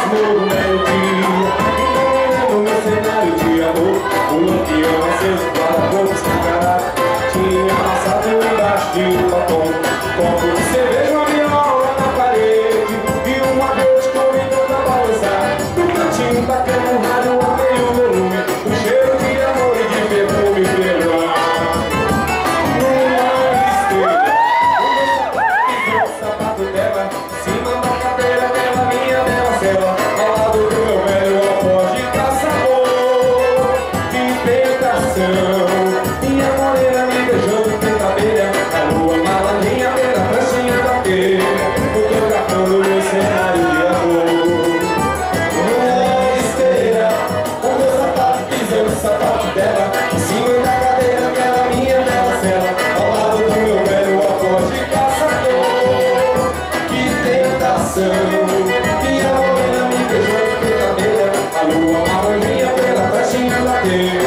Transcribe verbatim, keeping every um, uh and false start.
no meio-dia. No meu cenário de amor, o lampião a seus guarda-corpos que caralho tinha passado embaixo de um batom. Copo de cerveja, uma viola na parede e uma noite convidando a balançar. No cantinho da cama, um rádio a meio volume, o cheiro de amor e de perfume pelo ar. Numa esteira, o sapato dela, em cima da cadeira dela, minha bela cela, ao lado do meu velho alforje de caçador. Que tentação, minha morena me beijando feita abelha, a lua malandrinha pela pranchinha da telha, fotografando meu cenário de amor. Numa esteira, o meu sapato pisando no sapato dela, em cima da cadeira dela, minha bela cela, ao lado do meu velho alforje de caçador. Que tentação, minha morena me beijando feita abelha, a lua malandrinha pela pranchinha da telha.